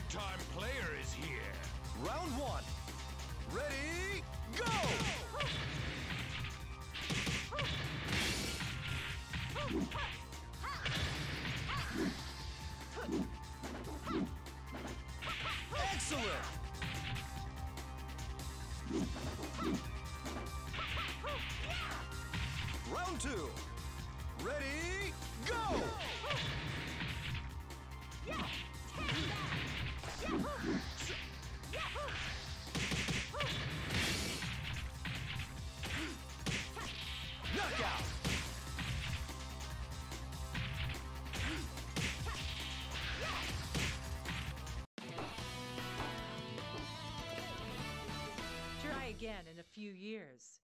big-time player is here. Round one. Ready, go! Excellent! Round two. Ready, go! Knockout! Try again in a few years.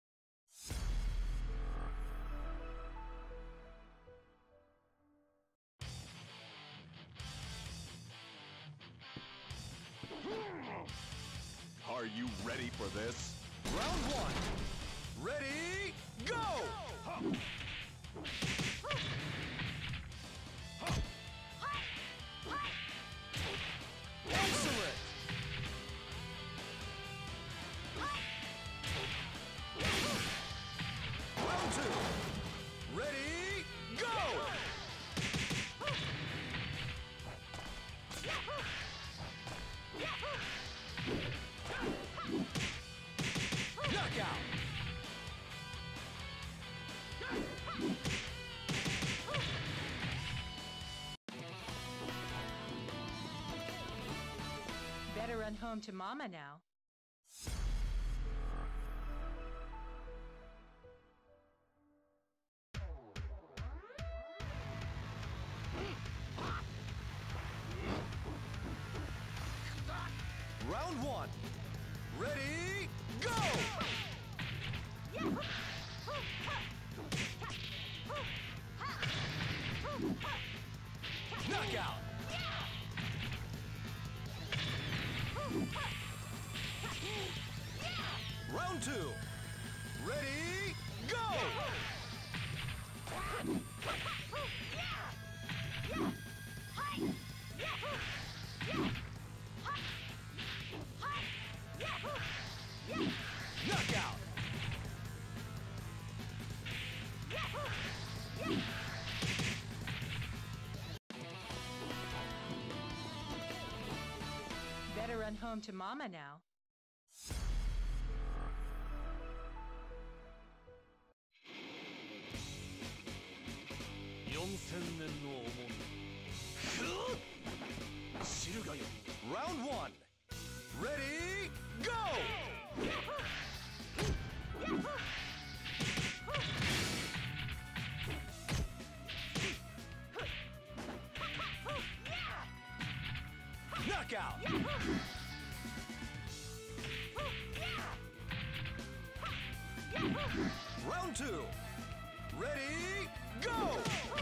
Are you ready for this? Round one. Ready, go! Excellent! Round two. Ready, go! Knockout! Better run home to Mama now. Round one. Ready, go! Knockout! Round two. Ready, go! Knockout! Better run home to Mama now. Round one. Ready, go! Knockout! Round two. Ready, go!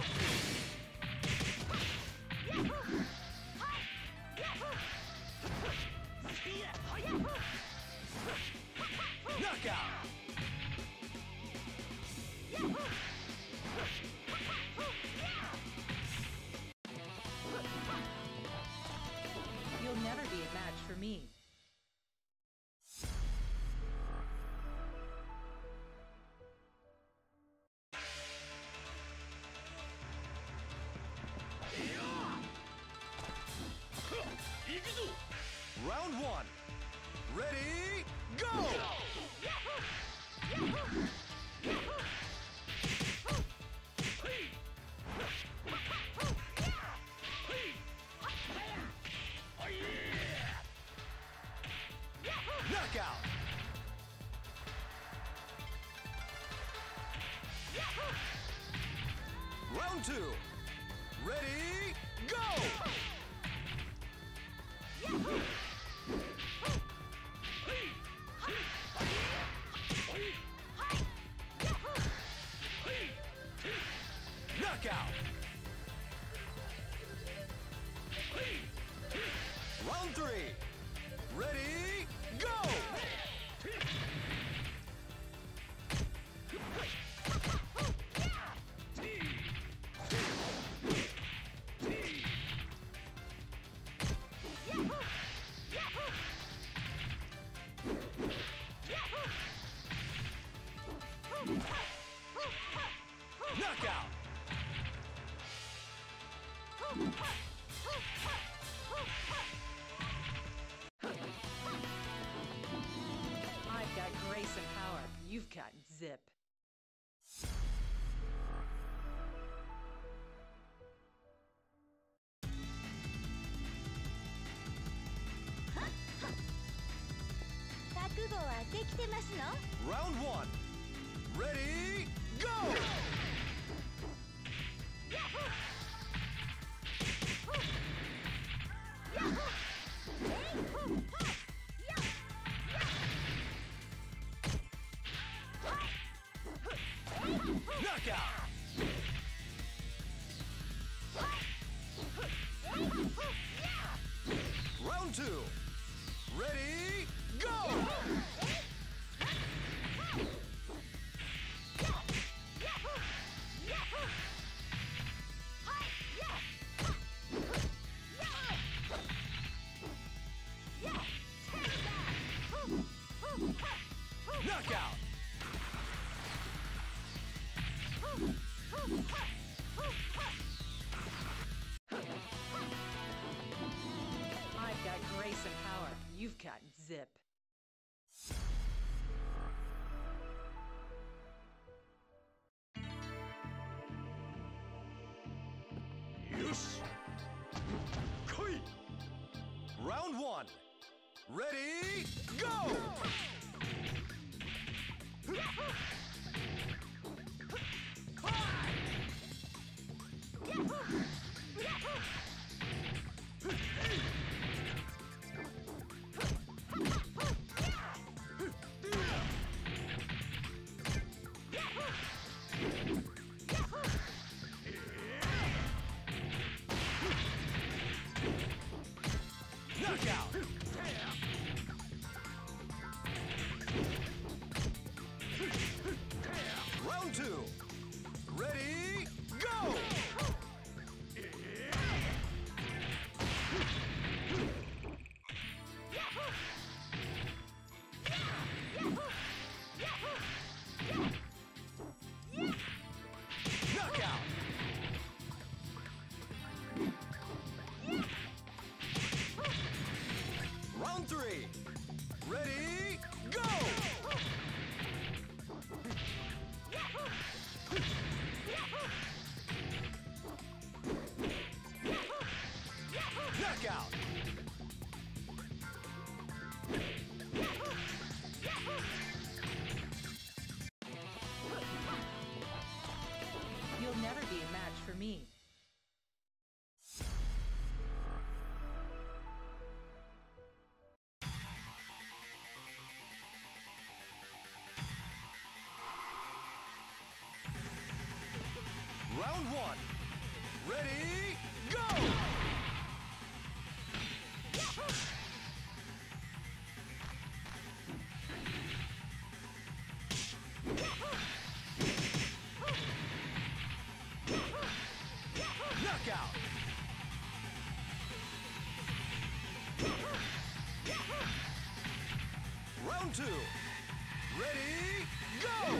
Knockout! You'll never be a match for me. Round one. Ready, go! Knockout! Round two. Ready, go! Knockout! Round three. Ready, go! got zip. Round 1. Ready, go! Knockout! Round 2. Ready, go! Knockout! I've got grace and power. You've got zip. Yes. Round 1. Ready, go! Knockout! Round 2. Ready, go! Knockout! Round 3. Ready, go! Knockout! You'll never be a match for me. Round 1. Ready, go! Knockout! Round 2. Ready, go!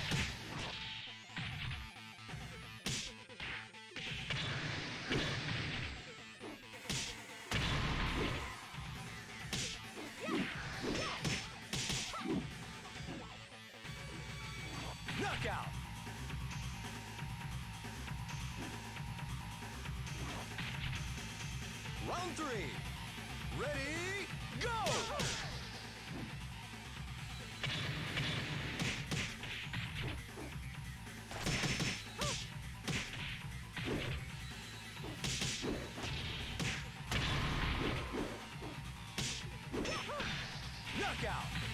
Knockout! Round 3. Ready, go! Knockout!